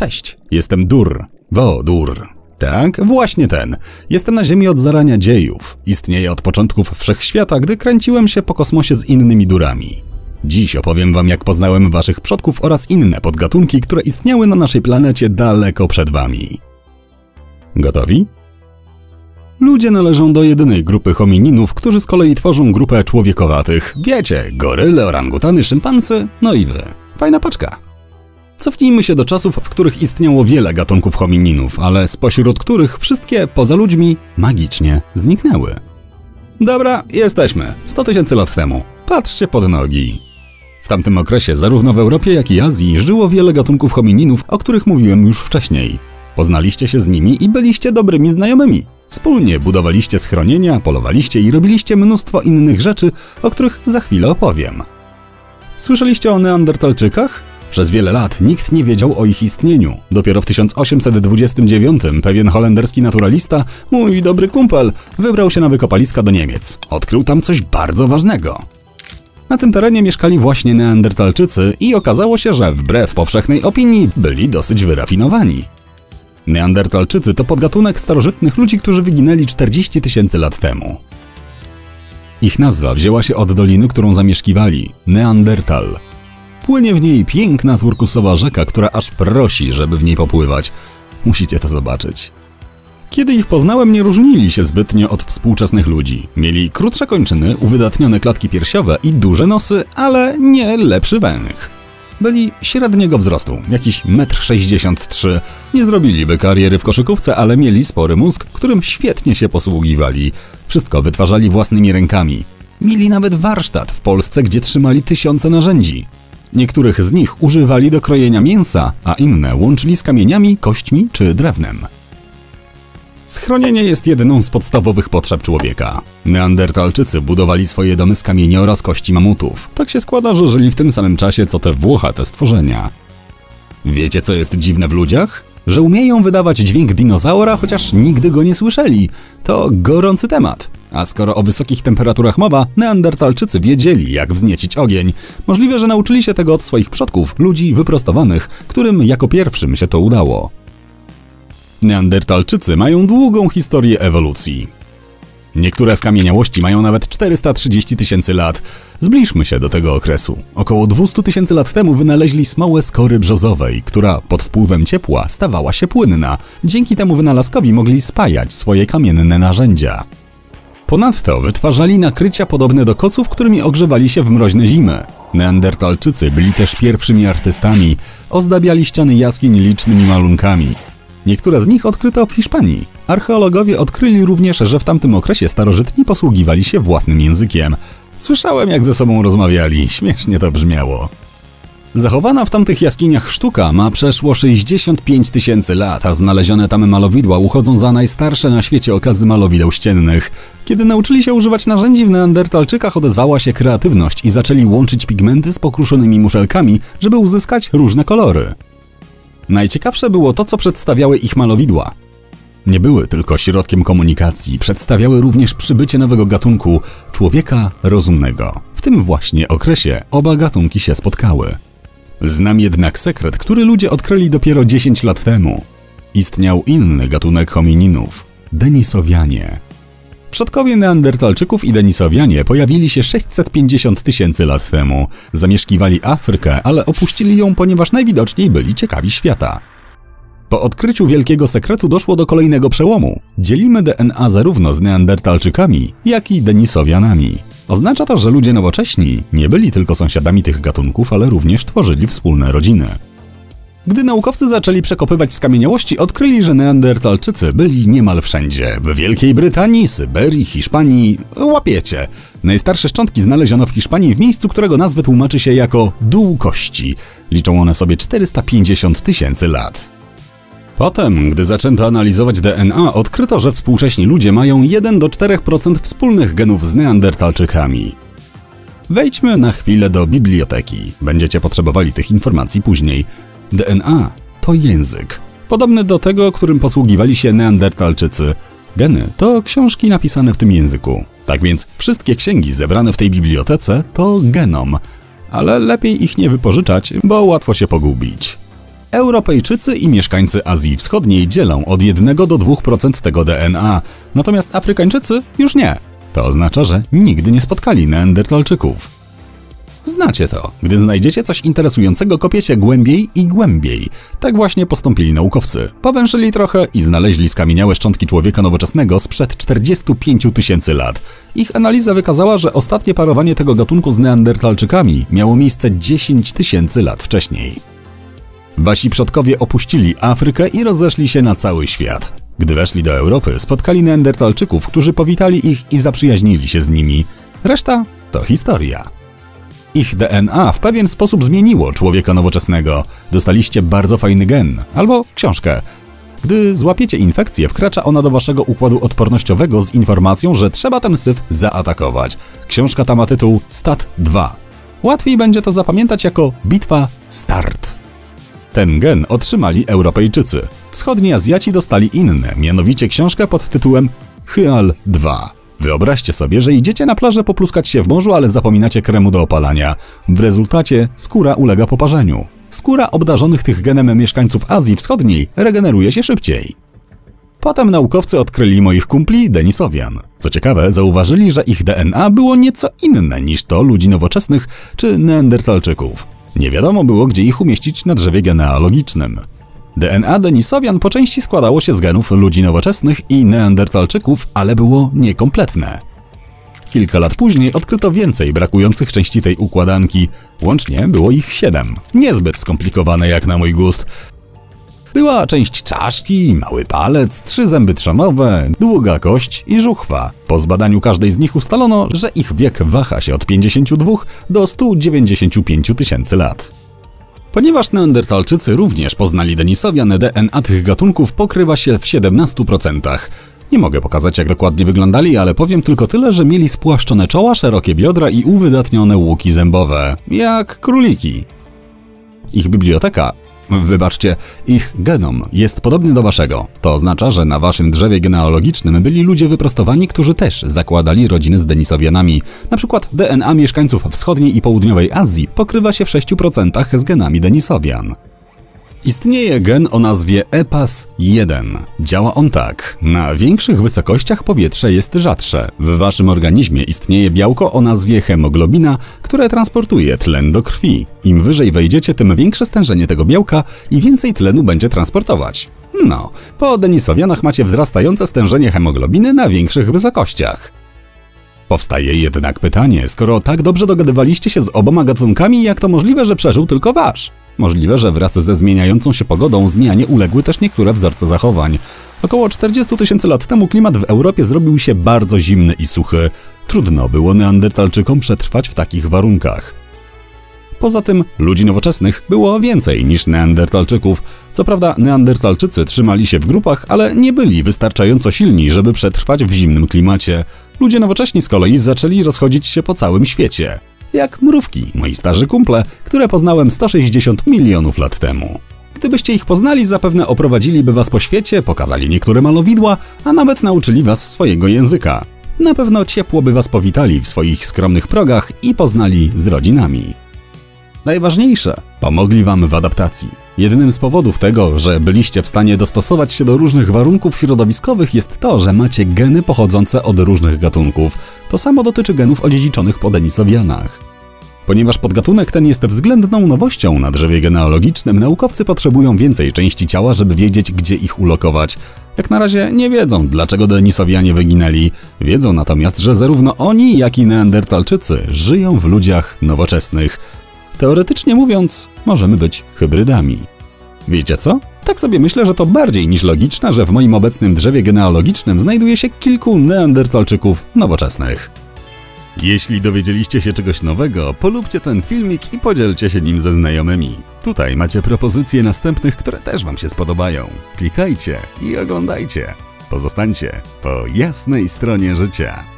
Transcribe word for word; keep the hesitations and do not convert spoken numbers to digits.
Cześć, jestem Dur. Wo-Dur. Tak, właśnie ten. Jestem na Ziemi od zarania dziejów. Istnieję od początków wszechświata, gdy kręciłem się po kosmosie z innymi durami. Dziś opowiem wam, jak poznałem waszych przodków oraz inne podgatunki, które istniały na naszej planecie daleko przed wami. Gotowi? Ludzie należą do jedynej grupy homininów, którzy z kolei tworzą grupę człowiekowatych. Wiecie, goryle, orangutany, szympanzy, no i wy. Fajna paczka. Cofnijmy się do czasów, w których istniało wiele gatunków homininów, ale spośród których wszystkie, poza ludźmi, magicznie zniknęły. Dobra, jesteśmy. sto tysięcy lat temu. Patrzcie pod nogi. W tamtym okresie zarówno w Europie, jak i Azji żyło wiele gatunków homininów, o których mówiłem już wcześniej. Poznaliście się z nimi i byliście dobrymi znajomymi. Wspólnie budowaliście schronienia, polowaliście i robiliście mnóstwo innych rzeczy, o których za chwilę opowiem. Słyszeliście o neandertalczykach? Przez wiele lat nikt nie wiedział o ich istnieniu. Dopiero w tysiąc osiemset dwudziestym dziewiątym pewien holenderski naturalista, mój dobry kumpel, wybrał się na wykopaliska do Niemiec. Odkrył tam coś bardzo ważnego. Na tym terenie mieszkali właśnie neandertalczycy i okazało się, że wbrew powszechnej opinii byli dosyć wyrafinowani. Neandertalczycy to podgatunek starożytnych ludzi, którzy wyginęli czterdzieści tysięcy lat temu. Ich nazwa wzięła się od doliny, którą zamieszkiwali – Neandertal. Płynie w niej piękna turkusowa rzeka, która aż prosi, żeby w niej popływać. Musicie to zobaczyć. Kiedy ich poznałem, nie różnili się zbytnio od współczesnych ludzi. Mieli krótsze kończyny, uwydatnione klatki piersiowe i duże nosy, ale nie lepszy węch. Byli średniego wzrostu, jakiś metr sześćdziesiąt trzy. Nie zrobiliby kariery w koszykówce, ale mieli spory mózg, którym świetnie się posługiwali. Wszystko wytwarzali własnymi rękami. Mieli nawet warsztat w Polsce, gdzie trzymali tysiące narzędzi. Niektórych z nich używali do krojenia mięsa, a inne łączyli z kamieniami, kośćmi czy drewnem. Schronienie jest jedną z podstawowych potrzeb człowieka. Neandertalczycy budowali swoje domy z kamieni oraz kości mamutów. Tak się składa, że żyli w tym samym czasie co te włochate stworzenia. Wiecie, co jest dziwne w ludziach? Że umieją wydawać dźwięk dinozaura, chociaż nigdy go nie słyszeli. To gorący temat. A skoro o wysokich temperaturach mowa, neandertalczycy wiedzieli, jak wzniecić ogień. Możliwe, że nauczyli się tego od swoich przodków, ludzi wyprostowanych, którym jako pierwszym się to udało. Neandertalczycy mają długą historię ewolucji. Niektóre skamieniałości mają nawet czterysta trzydzieści tysięcy lat. Zbliżmy się do tego okresu. Około dwieście tysięcy lat temu wynaleźli smołę z kory brzozowej, która pod wpływem ciepła stawała się płynna. Dzięki temu wynalazkowi mogli spajać swoje kamienne narzędzia. Ponadto wytwarzali nakrycia podobne do koców, którymi ogrzewali się w mroźne zimy. Neandertalczycy byli też pierwszymi artystami. Ozdabiali ściany jaskiń licznymi malunkami. Niektóre z nich odkryto w Hiszpanii. Archeologowie odkryli również, że w tamtym okresie starożytni posługiwali się własnym językiem. Słyszałem, jak ze sobą rozmawiali. Śmiesznie to brzmiało. Zachowana w tamtych jaskiniach sztuka ma przeszło sześćdziesiąt pięć tysięcy lat, a znalezione tam malowidła uchodzą za najstarsze na świecie okazy malowideł ściennych. Kiedy nauczyli się używać narzędzi, w neandertalczykach odezwała się kreatywność i zaczęli łączyć pigmenty z pokruszonymi muszelkami, żeby uzyskać różne kolory. Najciekawsze było to, co przedstawiały ich malowidła. Nie były tylko środkiem komunikacji, przedstawiały również przybycie nowego gatunku – człowieka rozumnego. W tym właśnie okresie oba gatunki się spotkały. Znam jednak sekret, który ludzie odkryli dopiero dziesięć lat temu. Istniał inny gatunek homininów – Denisowianie. Przodkowie neandertalczyków i Denisowianie pojawili się sześćset pięćdziesiąt tysięcy lat temu. Zamieszkiwali Afrykę, ale opuścili ją, ponieważ najwidoczniej byli ciekawi świata. Po odkryciu wielkiego sekretu doszło do kolejnego przełomu. Dzielimy D N A zarówno z neandertalczykami, jak i Denisowianami. Oznacza to, że ludzie nowocześni nie byli tylko sąsiadami tych gatunków, ale również tworzyli wspólne rodziny. Gdy naukowcy zaczęli przekopywać skamieniałości, odkryli, że neandertalczycy byli niemal wszędzie. W Wielkiej Brytanii, Syberii, Hiszpanii... Łapiecie! Najstarsze szczątki znaleziono w Hiszpanii w miejscu, którego nazwę tłumaczy się jako dół kości. Liczą one sobie czterysta pięćdziesiąt tysięcy lat. Potem, gdy zaczęto analizować D N A, odkryto, że współcześni ludzie mają jeden do czterech procent wspólnych genów z neandertalczykami. Wejdźmy na chwilę do biblioteki. Będziecie potrzebowali tych informacji później. D N A to język, podobny do tego, którym posługiwali się neandertalczycy. Geny to książki napisane w tym języku. Tak więc wszystkie księgi zebrane w tej bibliotece to genom, ale lepiej ich nie wypożyczać, bo łatwo się pogubić. Europejczycy i mieszkańcy Azji Wschodniej dzielą od jednego do dwóch procent tego D N A, natomiast Afrykańczycy już nie. To oznacza, że nigdy nie spotkali Neandertalczyków. Znacie to. Gdy znajdziecie coś interesującego, kopiecie głębiej i głębiej. Tak właśnie postąpili naukowcy. Powęszyli trochę i znaleźli skamieniałe szczątki człowieka nowoczesnego sprzed czterdziestu pięciu tysięcy lat. Ich analiza wykazała, że ostatnie parowanie tego gatunku z Neandertalczykami miało miejsce dziesięć tysięcy lat wcześniej. Wasi przodkowie opuścili Afrykę i rozeszli się na cały świat. Gdy weszli do Europy, spotkali Neandertalczyków, którzy powitali ich i zaprzyjaźnili się z nimi. Reszta to historia. Ich D N A w pewien sposób zmieniło człowieka nowoczesnego. Dostaliście bardzo fajny gen, albo książkę. Gdy złapiecie infekcję, wkracza ona do waszego układu odpornościowego z informacją, że trzeba ten syf zaatakować. Książka ta ma tytuł Stat dwa. Łatwiej będzie to zapamiętać jako Bitwa Start. Ten gen otrzymali Europejczycy. Wschodni Azjaci dostali inne, mianowicie książkę pod tytułem Hyal dwa. Wyobraźcie sobie, że idziecie na plażę popluskać się w morzu, ale zapominacie kremu do opalania. W rezultacie skóra ulega poparzeniu. Skóra obdarzonych tych genem mieszkańców Azji Wschodniej regeneruje się szybciej. Potem naukowcy odkryli moich kumpli Denisowian. Co ciekawe, zauważyli, że ich D N A było nieco inne niż to ludzi nowoczesnych czy Neandertalczyków. Nie wiadomo było, gdzie ich umieścić na drzewie genealogicznym. D N A Denisowian po części składało się z genów ludzi nowoczesnych i Neandertalczyków, ale było niekompletne. Kilka lat później odkryto więcej brakujących części tej układanki. Łącznie było ich siedem. Niezbyt skomplikowane jak na mój gust. Była część czaszki, mały palec, trzy zęby trzonowe, długa kość i żuchwa. Po zbadaniu każdej z nich ustalono, że ich wiek waha się od pięćdziesięciu dwóch do stu dziewięćdziesięciu pięciu tysięcy lat. Ponieważ Neandertalczycy również poznali Denisowian, D N A tych gatunków pokrywa się w siedemnastu procentach. Nie mogę pokazać, jak dokładnie wyglądali, ale powiem tylko tyle, że mieli spłaszczone czoła, szerokie biodra i uwydatnione łuki zębowe, jak króliki. Ich biblioteka, wybaczcie, ich genom jest podobny do waszego. To oznacza, że na waszym drzewie genealogicznym byli ludzie wyprostowani, którzy też zakładali rodziny z Denisowianami. Na przykład D N A mieszkańców wschodniej i południowej Azji pokrywa się w sześciu procentach z genami Denisowian. Istnieje gen o nazwie E P A S jeden. Działa on tak. Na większych wysokościach powietrze jest rzadsze. W waszym organizmie istnieje białko o nazwie hemoglobina, które transportuje tlen do krwi. Im wyżej wejdziecie, tym większe stężenie tego białka i więcej tlenu będzie transportować. No, po Denisowianach macie wzrastające stężenie hemoglobiny na większych wysokościach. Powstaje jednak pytanie, skoro tak dobrze dogadywaliście się z oboma gatunkami, jak to możliwe, że przeżył tylko wasz? Możliwe, że wraz ze zmieniającą się pogodą zmianie uległy też niektóre wzorce zachowań. Około czterdziestu tysięcy lat temu klimat w Europie zrobił się bardzo zimny i suchy. Trudno było Neandertalczykom przetrwać w takich warunkach. Poza tym ludzi nowoczesnych było więcej niż Neandertalczyków. Co prawda Neandertalczycy trzymali się w grupach, ale nie byli wystarczająco silni, żeby przetrwać w zimnym klimacie. Ludzie nowocześni z kolei zaczęli rozchodzić się po całym świecie. Jak mrówki, moi starzy kumple, które poznałem sto sześćdziesiąt milionów lat temu. Gdybyście ich poznali, zapewne oprowadziliby was po świecie, pokazali niektóre malowidła, a nawet nauczyli was swojego języka. Na pewno ciepło by was powitali w swoich skromnych progach i poznali z rodzinami. Najważniejsze, pomogli wam w adaptacji. Jednym z powodów tego, że byliście w stanie dostosować się do różnych warunków środowiskowych, jest to, że macie geny pochodzące od różnych gatunków. To samo dotyczy genów odziedziczonych po Denisowianach. Ponieważ podgatunek ten jest względną nowością na drzewie genealogicznym, naukowcy potrzebują więcej części ciała, żeby wiedzieć, gdzie ich ulokować. Jak na razie nie wiedzą, dlaczego Denisowianie wyginęli. Wiedzą natomiast, że zarówno oni, jak i Neandertalczycy żyją w ludziach nowoczesnych. Teoretycznie mówiąc, możemy być hybrydami. Wiecie co? Tak sobie myślę, że to bardziej niż logiczne, że w moim obecnym drzewie genealogicznym znajduje się kilku Neandertalczyków nowoczesnych. Jeśli dowiedzieliście się czegoś nowego, polubcie ten filmik i podzielcie się nim ze znajomymi. Tutaj macie propozycje następnych, które też wam się spodobają. Klikajcie i oglądajcie. Pozostańcie po jasnej stronie życia.